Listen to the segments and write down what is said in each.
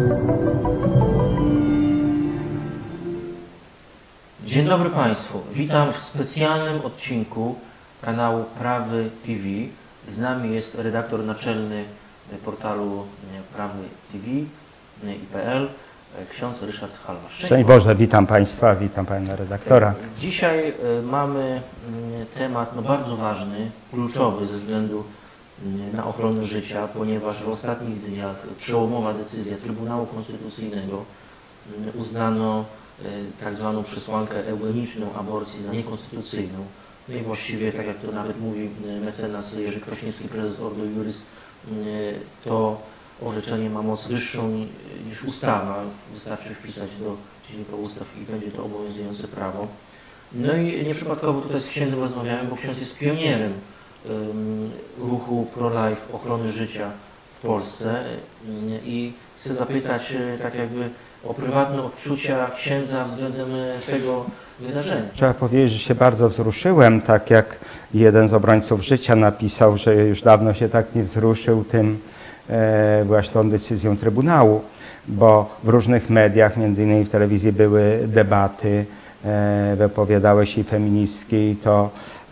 Dzień dobry Państwu. Witam w specjalnym odcinku kanału Prawy TV. Z nami jest redaktor naczelny portalu Prawy TV.pl, ksiądz Ryszard Halmasz. Szczęść Boże, witam Państwa, witam Pana redaktora. Dzisiaj mamy temat bardzo ważny, kluczowy ze względu na ochronę życia, ponieważ w ostatnich dniach przełomowa decyzja Trybunału Konstytucyjnego uznano tak zwaną przesłankę eugeniczną aborcji za niekonstytucyjną. No i właściwie, tak jak to nawet mówi mecenas Jerzy Krośniewski, prezes Ordo Iuris, to orzeczenie ma moc wyższą niż ustawa. Wystarczy wpisać do Dziennika Ustaw i będzie to obowiązujące prawo. No i nieprzypadkowo tutaj z księdzem rozmawiałem, bo ksiądz jest pionierem ruchu pro-life, ochrony życia w Polsce i chcę zapytać tak jakby o prywatne odczucia księdza względem tego wydarzenia. Trzeba powiedzieć, że się bardzo wzruszyłem, tak jak jeden z obrońców życia napisał, że już dawno się tak nie wzruszył tym właśnie tą decyzją Trybunału, bo w różnych mediach, między innymi w telewizji były debaty, wypowiadały się feministki i to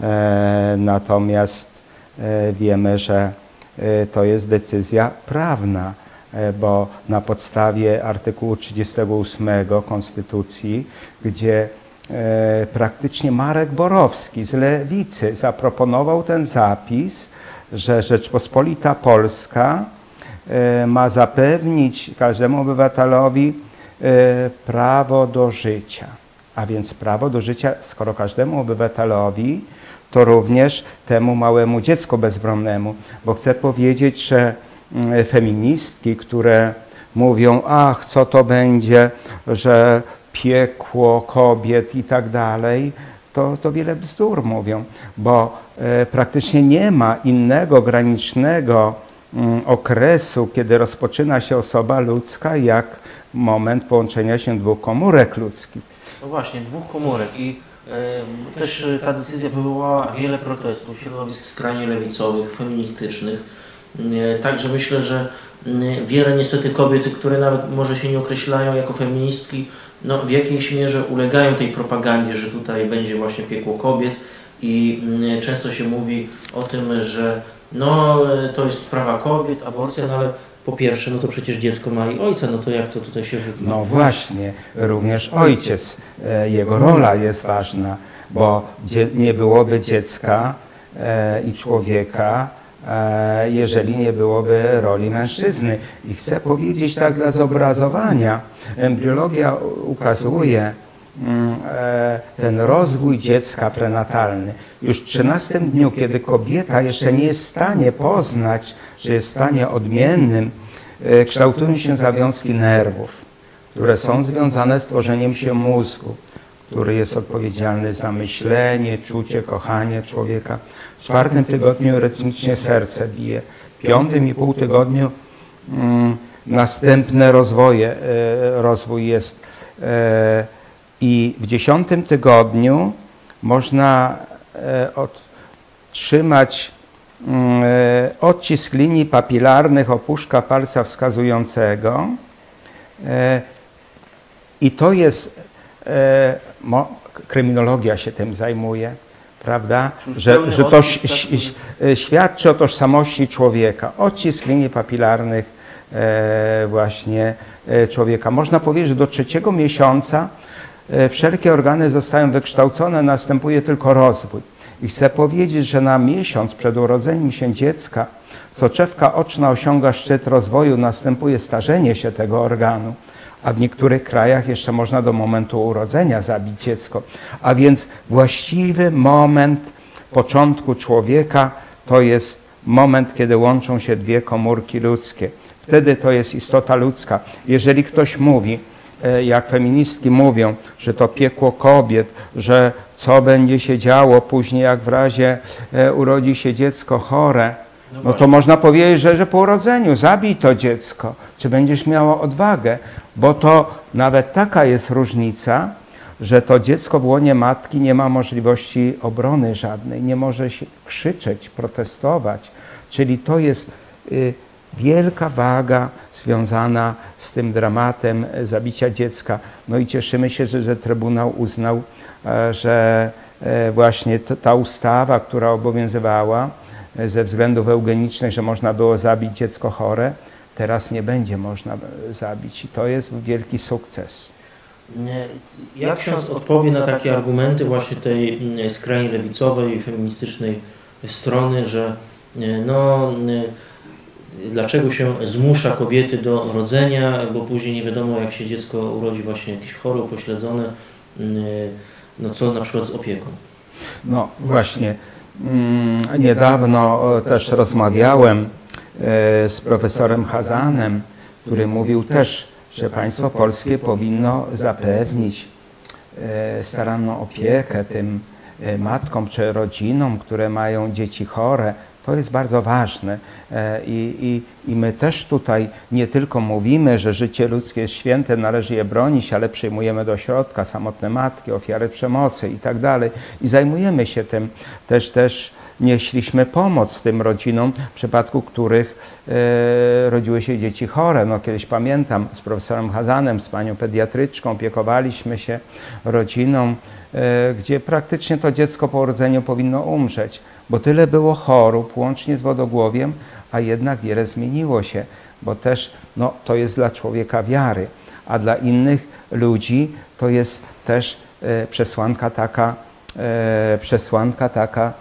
natomiast wiemy, że to jest decyzja prawna, bo na podstawie artykułu 38 Konstytucji, gdzie praktycznie Marek Borowski z Lewicy zaproponował ten zapis, że Rzeczpospolita Polska ma zapewnić każdemu obywatelowi prawo do życia. A więc prawo do życia, skoro każdemu obywatelowi, to również temu małemu dziecku bezbronnemu. Bo chcę powiedzieć, że feministki, które mówią, ach, co to będzie, że piekło kobiet i tak dalej, to wiele bzdur mówią, bo praktycznie nie ma innego granicznego okresu, kiedy rozpoczyna się osoba ludzka, jak moment połączenia się dwóch komórek ludzkich. No właśnie, dwóch komórek i też ta decyzja wywołała wiele protestów środowisk skrajnie lewicowych, feministycznych. Także myślę, że wiele niestety kobiet, które nawet może się nie określają jako feministki, no w jakiejś mierze ulegają tej propagandzie, że tutaj będzie właśnie piekło kobiet i często się mówi o tym, że no to jest sprawa kobiet, aborcja, no ale po pierwsze, no to przecież dziecko ma i ojca, no to jak to tutaj się wygląda? No właśnie, również ojciec, jego rola jest ważna, bo nie byłoby dziecka i człowieka, jeżeli nie byłoby roli mężczyzny. I chcę powiedzieć tak dla zobrazowania, embriologia ukazuje ten rozwój dziecka prenatalny. Już w 13 dniu, kiedy kobieta jeszcze nie jest w stanie poznać, że jest w stanie odmiennym, kształtują się zawiązki nerwów, które są związane z tworzeniem się mózgu, który jest odpowiedzialny za myślenie, czucie, kochanie człowieka. W 4. tygodniu rytmicznie serce bije. W 5,5 tygodniu następne rozwój jest. I w 10. tygodniu można otrzymać odcisk linii papilarnych opuszka palca wskazującego. I to jest, kryminologia się tym zajmuje, prawda? Że to świadczy o tożsamości człowieka. Odcisk linii papilarnych właśnie człowieka. Można powiedzieć, że do 3. miesiąca wszelkie organy zostają wykształcone, następuje tylko rozwój. I chcę powiedzieć, że na miesiąc przed urodzeniem się dziecka soczewka oczna osiąga szczyt rozwoju, następuje starzenie się tego organu, a w niektórych krajach jeszcze można do momentu urodzenia zabić dziecko. A więc właściwy moment początku człowieka to jest moment, kiedy łączą się dwie komórki ludzkie. Wtedy to jest istota ludzka. Jeżeli ktoś mówi, jak feministki mówią, że to piekło kobiet, że co będzie się działo później, jak w razie urodzi się dziecko chore, no to można powiedzieć, że po urodzeniu zabij to dziecko, czy będziesz miała odwagę, bo to nawet taka jest różnica, że to dziecko w łonie matki nie ma możliwości obrony żadnej, nie może się krzyczeć, protestować, czyli to jest wielka waga związana z tym dramatem zabicia dziecka. No i cieszymy się, że Trybunał uznał, że właśnie ta ustawa, która obowiązywała ze względów eugenicznych, że można było zabić dziecko chore, teraz nie będzie można zabić i to jest wielki sukces. Jak ksiądz odpowie na takie argumenty właśnie tej skrajnie lewicowej, feministycznej strony, że no, dlaczego się zmusza kobiety do rodzenia, bo później nie wiadomo, jak się dziecko urodzi właśnie jakieś chore, upośledzone, no co na przykład z opieką? No właśnie, niedawno też rozmawiałem z profesorem Chazanem, który mówił też, że państwo polskie powinno zapewnić staranną opiekę tym matkom czy rodzinom, które mają dzieci chore. To jest bardzo ważne i my też tutaj nie tylko mówimy, że życie ludzkie jest święte, należy je bronić, ale przyjmujemy do środka samotne matki, ofiary przemocy i tak dalej. I zajmujemy się tym. Też nieśliśmy pomoc tym rodzinom, w przypadku których rodziły się dzieci chore. No, kiedyś pamiętam z profesorem Chazanem, z panią pediatryczką, opiekowaliśmy się rodziną, gdzie praktycznie to dziecko po urodzeniu powinno umrzeć, bo tyle było chorób, łącznie z wodogłowiem, a jednak wiele zmieniło się, bo też no, to jest dla człowieka wiary, a dla innych ludzi to jest też przesłanka taka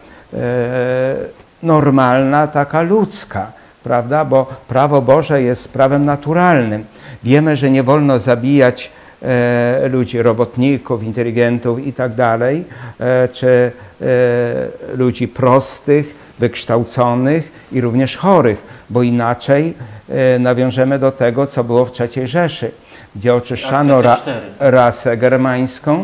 normalna, taka ludzka, prawda? Bo prawo Boże jest prawem naturalnym. Wiemy, że nie wolno zabijać ludzi, robotników, inteligentów i tak dalej, czy ludzi prostych, wykształconych i również chorych, bo inaczej nawiążemy do tego, co było w III Rzeszy, gdzie oczyszczano rasę germańską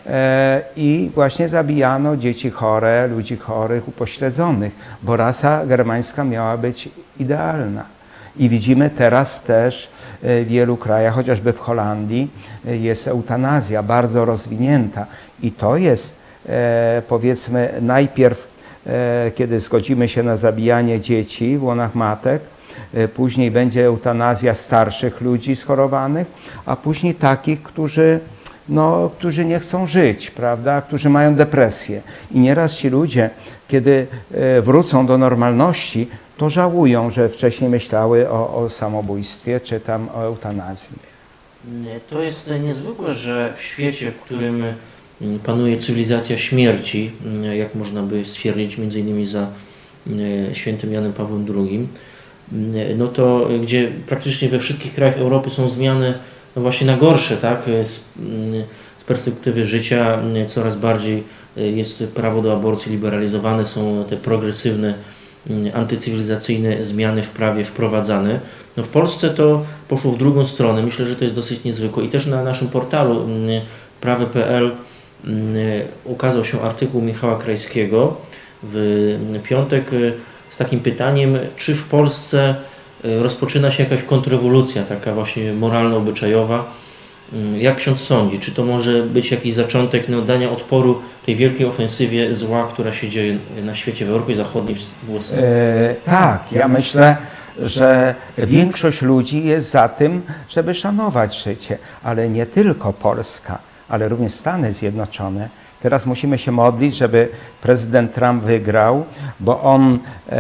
i właśnie zabijano dzieci chore, ludzi chorych, upośledzonych, bo rasa germańska miała być idealna. I widzimy teraz też w wielu krajach, chociażby w Holandii, jest eutanazja bardzo rozwinięta. I to jest, powiedzmy, najpierw, kiedy zgodzimy się na zabijanie dzieci w łonach matek, później będzie eutanazja starszych ludzi schorowanych, a później takich, którzy nie chcą żyć, prawda, którzy mają depresję. I nieraz ci ludzie, kiedy wrócą do normalności, to żałują, że wcześniej myślały o samobójstwie czy tam o eutanazji. To jest niezwykłe, że w świecie, w którym panuje cywilizacja śmierci, jak można by stwierdzić między innymi za świętym Janem Pawłem II, no to gdzie praktycznie we wszystkich krajach Europy są zmiany no właśnie na gorsze, tak? Z perspektywy życia coraz bardziej jest prawo do aborcji liberalizowane, są te progresywne, antycywilizacyjne zmiany w prawie wprowadzane. No w Polsce to poszło w drugą stronę. Myślę, że to jest dosyć niezwykłe. I też na naszym portalu prawy.pl ukazał się artykuł Michała Krajskiego w piątek z takim pytaniem, czy w Polsce rozpoczyna się jakaś kontrrewolucja, taka właśnie moralno-obyczajowa. Jak ksiądz sądzi, czy to może być jakiś zaczątek dania odporu tej wielkiej ofensywie zła, która się dzieje na świecie, w Europie Zachodniej, w USA? Tak, ja myślę, że większość ludzi jest za tym, żeby szanować życie, ale nie tylko Polska, ale również Stany Zjednoczone. Teraz musimy się modlić, żeby prezydent Trump wygrał, bo on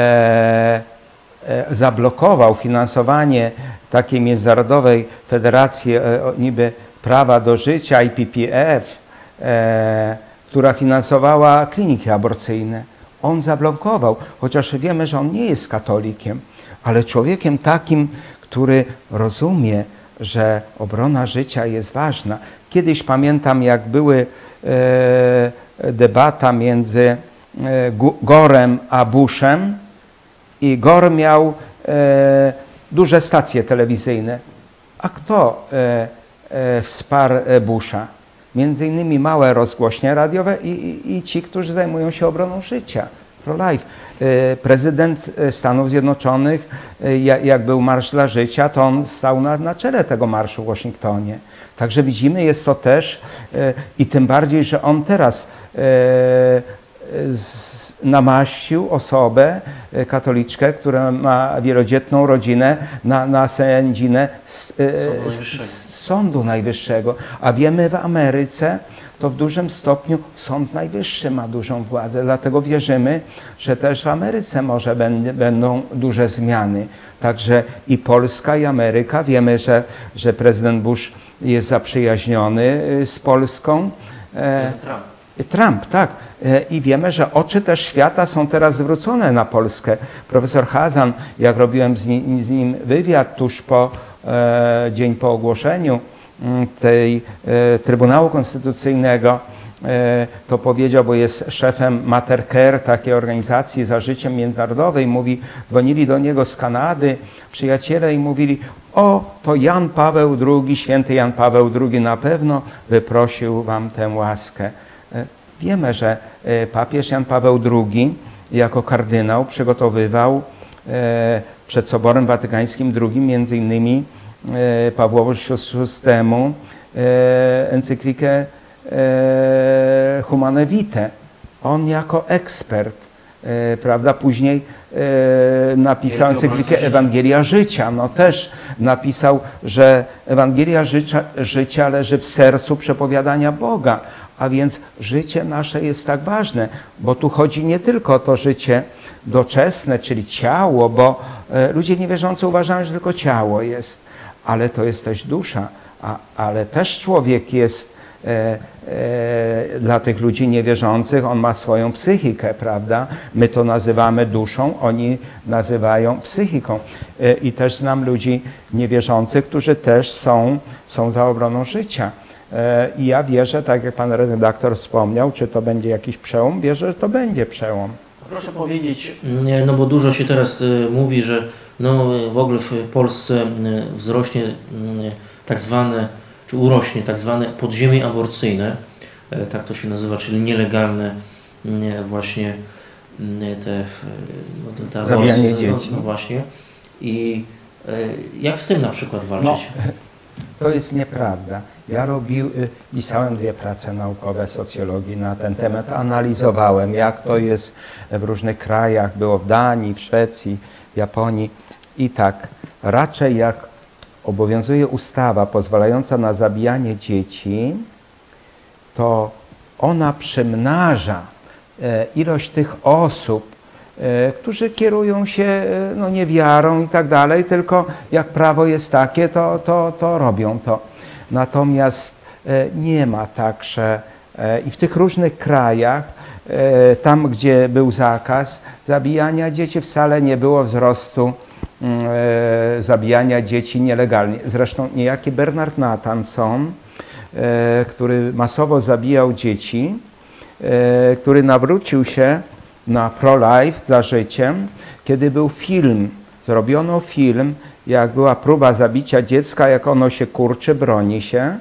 zablokował finansowanie takiej międzynarodowej federacji niby prawa do życia, IPPF, która finansowała kliniki aborcyjne. On zablokował, chociaż wiemy, że on nie jest katolikiem, ale człowiekiem takim, który rozumie, że obrona życia jest ważna. Kiedyś pamiętam, jak były debata między Gorem a Bushem i Gore miał duże stacje telewizyjne. A kto wsparł Busha? Między innymi małe rozgłośnie radiowe i ci, którzy zajmują się obroną życia. Pro-life. Prezydent Stanów Zjednoczonych, jak był Marsz dla Życia, to on stał na czele tego marszu w Waszyngtonie. Także widzimy, jest to też i tym bardziej, że on teraz namaścił osobę, katoliczkę, która ma wielodzietną rodzinę, na sędzinę Sądu Najwyższego. A wiemy, w Ameryce to w dużym stopniu Sąd Najwyższy ma dużą władzę, dlatego wierzymy, że też w Ameryce może będą duże zmiany. Także i Polska, i Ameryka. Wiemy, że prezydent Bush jest zaprzyjaźniony z Polską. Trump, tak. I wiemy, że oczy też świata są teraz zwrócone na Polskę. Profesor Chazan, jak robiłem z nim wywiad tuż po dzień po ogłoszeniu tej Trybunału Konstytucyjnego, to powiedział, bo jest szefem Mater Care, takiej organizacji za życiem międzynarodowej, mówi, dzwonili do niego z Kanady przyjaciele i mówili, o, to Jan Paweł II, święty Jan Paweł II na pewno wyprosił wam tę łaskę. Wiemy, że papież Jan Paweł II jako kardynał przygotowywał przed Soborem Watykańskim II między innymi Pawłowi VI encyklikę Humane Vitae. On jako ekspert, prawda, później napisał encyklikę Ewangelia Życia. No też napisał, że Ewangelia życia leży w sercu przepowiadania Boga. A więc życie nasze jest tak ważne, bo tu chodzi nie tylko o to życie doczesne, czyli ciało, bo ludzie niewierzący uważają, że tylko ciało jest, ale to jest też dusza, ale też człowiek jest dla tych ludzi niewierzących, on ma swoją psychikę, prawda? My to nazywamy duszą, oni nazywają psychiką. I też znam ludzi niewierzących, którzy też są za obroną życia. I ja wierzę, tak jak pan redaktor wspomniał, czy to będzie jakiś przełom, wierzę, że to będzie przełom. Proszę powiedzieć, no bo dużo się teraz mówi, że no w ogóle w Polsce wzrośnie tak zwane, czy urośnie tak zwane podziemie aborcyjne, tak to się nazywa, czyli nielegalne właśnie te aborcje. Dzieci. No właśnie. I jak z tym na przykład walczyć? No, to jest nieprawda. Ja pisałem 2 prace naukowe socjologii na ten temat, analizowałem, jak to jest w różnych krajach, było w Danii, w Szwecji, w Japonii. I tak, raczej jak obowiązuje ustawa pozwalająca na zabijanie dzieci, to ona przymnaża ilość tych osób, którzy kierują się no, niewiarą i tak dalej, tylko jak prawo jest takie, to robią to. Natomiast nie ma tak, że i w tych różnych krajach, tam gdzie był zakaz zabijania dzieci, wcale nie było wzrostu zabijania dzieci nielegalnie. Zresztą niejaki Bernard Nathanson, który masowo zabijał dzieci, który nawrócił się na pro-life, za życiem, kiedy był film, zrobiono film, jak była próba zabicia dziecka, jak ono się kurczy, broni się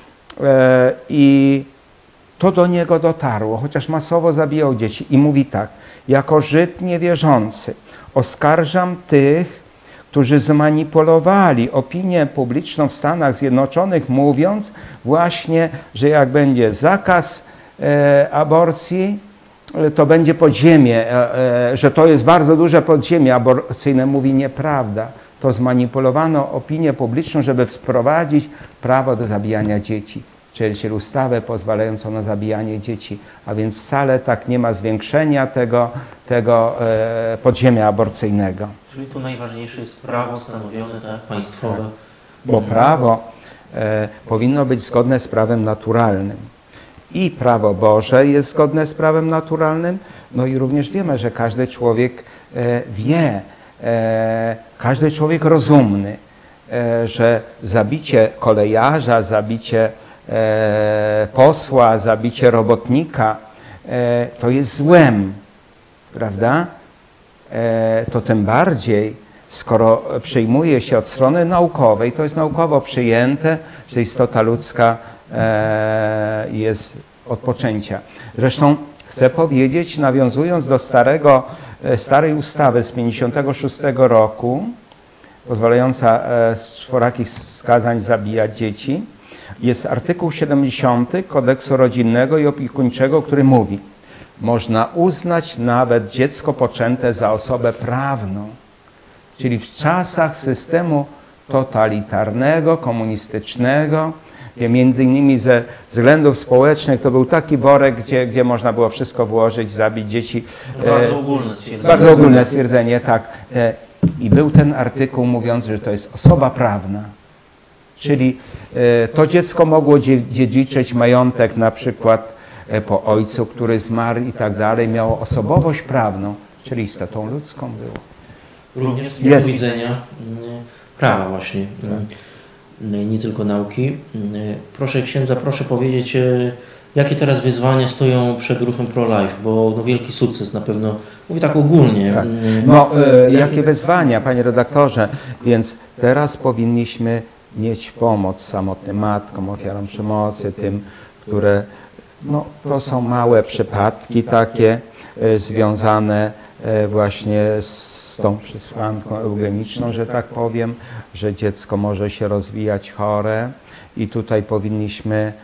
i to do niego dotarło, chociaż masowo zabijał dzieci i mówi tak, jako Żyd niewierzący oskarżam tych, którzy zmanipulowali opinię publiczną w Stanach Zjednoczonych, mówiąc właśnie, że jak będzie zakaz aborcji, to będzie podziemie, że to jest bardzo duże podziemie aborcyjne. Mówi nieprawda. To zmanipulowano opinię publiczną, żeby wprowadzić prawo do zabijania dzieci, czyli ustawę pozwalającą na zabijanie dzieci. A więc wcale tak nie ma zwiększenia tego podziemia aborcyjnego. Czyli tu najważniejsze jest prawo stanowione, tak, państwowe. Tak. Bo prawo powinno być zgodne z prawem naturalnym. I prawo Boże jest zgodne z prawem naturalnym, no i również wiemy, że każdy człowiek wie, każdy człowiek rozumny, że zabicie kolejarza, zabicie posła, zabicie robotnika to jest złem, prawda? To tym bardziej, skoro przyjmuje się od strony naukowej, to jest naukowo przyjęte, że istota ludzka jest od poczęcia. Zresztą chcę powiedzieć, nawiązując do starej ustawy z 1956 roku, pozwalająca z 4 skazań zabijać dzieci, jest artykuł 70 Kodeksu Rodzinnego i Opiekuńczego, który mówi: można uznać nawet dziecko poczęte za osobę prawną. Czyli w czasach systemu totalitarnego, komunistycznego, gdzie między innymi ze względów społecznych to był taki worek, gdzie można było wszystko włożyć, zabić dzieci. Bardzo ogólne stwierdzenie. Bardzo ogólne stwierdzenie, tak. I był ten artykuł mówiący, że to jest osoba prawna. Czyli to dziecko mogło dziedziczyć majątek na przykład po ojcu, który zmarł i tak dalej. Miało osobowość prawną, czyli istotą ludzką było. Również z punktu widzenia prawa właśnie, nie tylko nauki. Proszę księdza, proszę powiedzieć, jakie teraz wyzwania stoją przed ruchem pro-life, bo no wielki sukces na pewno, mówię tak ogólnie. Tak. Jakie wyzwania, panie redaktorze? Więc teraz powinniśmy mieć pomoc samotnym matkom, ofiarom przemocy, tym, które, no to są małe przypadki takie związane właśnie z tą przesłanką eugeniczną, że tak powiem, że dziecko może się rozwijać chore i tutaj powinniśmy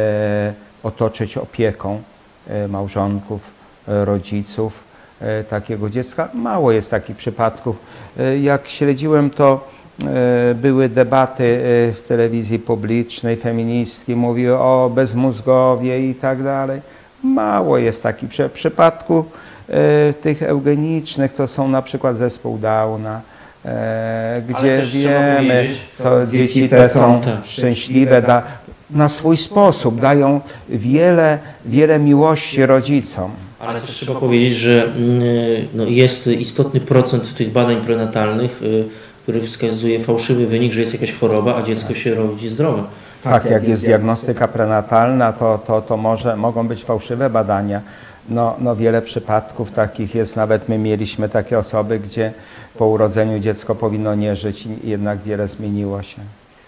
otoczyć opieką małżonków, rodziców takiego dziecka. Mało jest takich przypadków. Jak śledziłem, to były debaty w telewizji publicznej, feministki mówiły o bezmózgowie i tak dalej. Mało jest takich przypadków tych eugenicznych, to są na przykład zespół Downa, gdzie wiemy, to dzieci te są szczęśliwe, na swój sposób dają wiele miłości rodzicom. Ale też trzeba powiedzieć, że no, jest istotny procent tych badań prenatalnych, który wskazuje fałszywy wynik, że jest jakaś choroba, a dziecko się rodzi zdrowe. Tak, jak jest diagnostyka prenatalna, to mogą być fałszywe badania. No wiele przypadków takich jest, nawet my mieliśmy takie osoby, gdzie po urodzeniu dziecko powinno nie żyć i jednak wiele zmieniło się.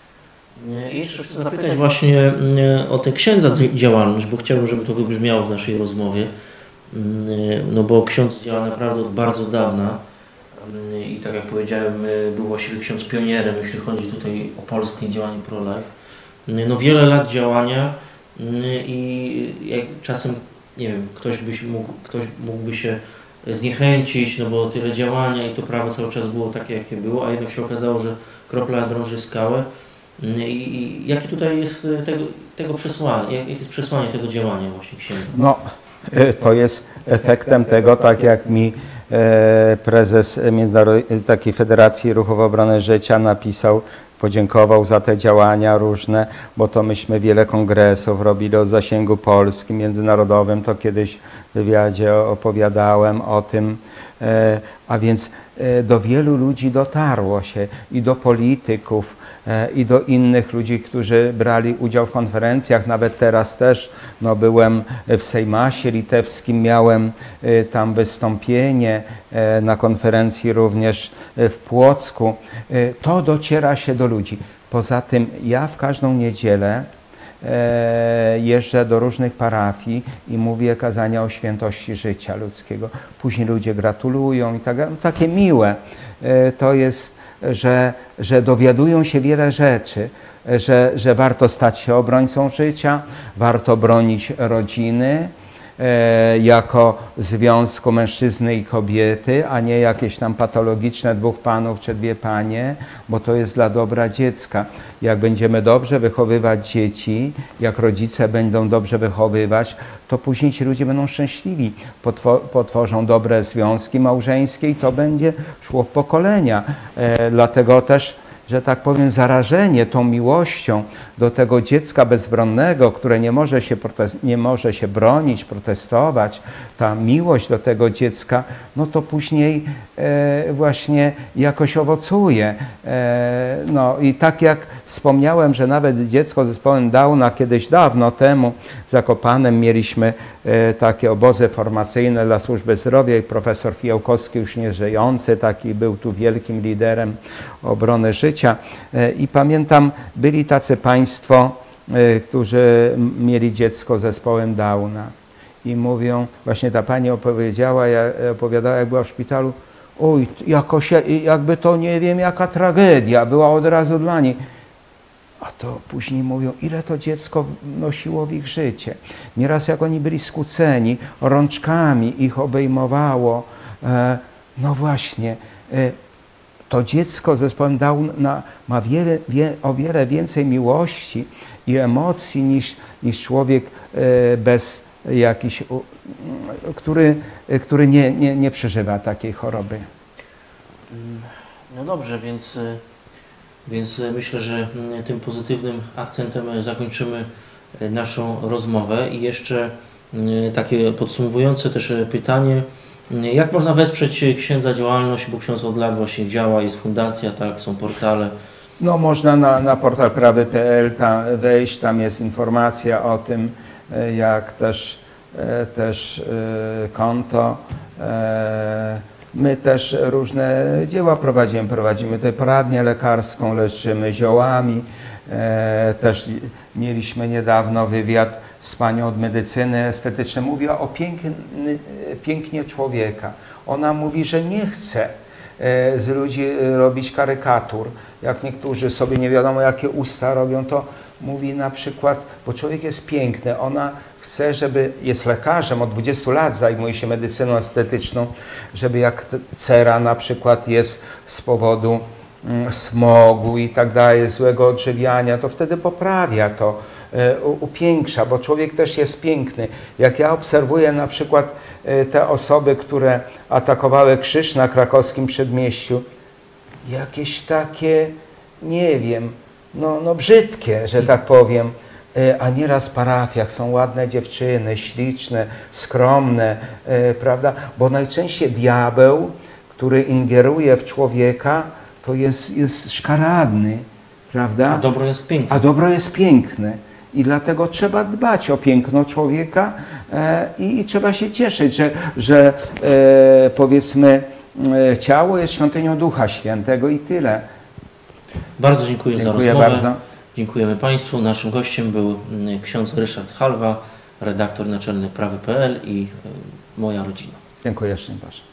Jeszcze chcę zapytać właśnie o tę księdza działalność, bo chciałbym, żeby to wybrzmiało w naszej rozmowie. No bo ksiądz działa naprawdę od bardzo dawna i tak jak powiedziałem, był właściwie ksiądz pionierem, jeśli chodzi tutaj o polskie działanie pro-life. No wiele lat działania i jak czasem, nie wiem, ktoś mógłby się zniechęcić, no bo tyle działania i to prawo cały czas było takie, jakie było, a jednak się okazało, że kropla drąży skałę. I jakie tutaj jest tego przesłanie, jakie jest przesłanie tego działania właśnie księdza? No, to jest efektem tego, tak jak mi prezes takiej Federacji Ruchów Obrony Życia napisał, podziękował za te działania różne, bo to myśmy wiele kongresów robili o zasięgu polskim, międzynarodowym, to kiedyś w wywiadzie opowiadałem o tym, a więc do wielu ludzi dotarło się i do polityków, i do innych ludzi, którzy brali udział w konferencjach. Nawet teraz też byłem w Sejmasie Litewskim, miałem tam wystąpienie na konferencji również w Płocku. To dociera się do ludzi. Poza tym ja w każdą niedzielę jeżdżę do różnych parafii i mówię kazania o świętości życia ludzkiego. Później ludzie gratulują i tak, takie miłe. To jest, że dowiadują się wiele rzeczy, że warto stać się obrońcą życia, warto bronić rodziny jako związku mężczyzny i kobiety, a nie jakieś tam patologiczne dwóch panów czy dwie panie, bo to jest dla dobra dziecka. Jak będziemy dobrze wychowywać dzieci, jak rodzice będą dobrze wychowywać, to później ci ludzie będą szczęśliwi, potworzą dobre związki małżeńskie i to będzie szło w pokolenia. Dlatego też, że tak powiem, zarażenie tą miłością do tego dziecka bezbronnego, które nie może się bronić, protestować, ta miłość do tego dziecka, no to później właśnie jakoś owocuje. No i tak jak wspomniałem, że nawet dziecko z zespołem Downa kiedyś dawno temu w Zakopanem mieliśmy takie obozy formacyjne dla służby zdrowia i profesor Fijałkowski, już nie żyjący, taki był tu wielkim liderem obrony życia. I pamiętam, byli tacy państwo, którzy mieli dziecko z zespołem Downa i mówią, właśnie ta pani opowiadała, jak była w szpitalu, oj, jakby to nie wiem jaka tragedia była od razu dla niej. A to później mówią, ile to dziecko wnosiło w ich życie. Nieraz jak oni byli skłóceni, rączkami ich obejmowało. No właśnie, to dziecko z zespołem Down ma o wiele więcej miłości i emocji niż człowiek bez jakiś, który nie przeżywa takiej choroby. No dobrze, więc myślę, że tym pozytywnym akcentem zakończymy naszą rozmowę. I jeszcze takie podsumowujące też pytanie. Jak można wesprzeć księdza działalność, bo ksiądz od lat właśnie działa, jest fundacja, tak, są portale. No można na portal prawy.pl wejść, tam jest informacja o tym, jak też konto. My też różne dzieła prowadzimy tutaj poradnię lekarską, leczymy ziołami. Też mieliśmy niedawno wywiad z panią od medycyny estetycznej. Mówiła o pięknie człowieka. Ona mówi, że nie chce z ludzi robić karykatur. Jak niektórzy sobie nie wiadomo jakie usta robią, to mówi na przykład, bo człowiek jest piękny, ona chce, żeby, jest lekarzem, od 20 lat zajmuje się medycyną estetyczną, żeby jak cera na przykład jest z powodu smogu i tak dalej, złego odżywiania, to wtedy poprawia to, upiększa, bo człowiek też jest piękny. Jak ja obserwuję na przykład te osoby, które atakowały krzyż na krakowskim przedmieściu, jakieś takie, nie wiem, no brzydkie, że tak powiem, a nieraz w parafiach są ładne dziewczyny, śliczne, skromne, prawda? Bo najczęściej diabeł, który ingeruje w człowieka, to jest szkaradny, prawda? A dobro jest piękne. A dobro jest piękne. I dlatego trzeba dbać o piękno człowieka i trzeba się cieszyć, że powiedzmy ciało jest świątynią Ducha Świętego i tyle. Bardzo dziękuję za rozmowę. Bardzo. Dziękujemy Państwu. Naszym gościem był ksiądz Ryszard Halwa, redaktor naczelny prawy.pl i moja rodzina. Dziękuję, szczęść Boże.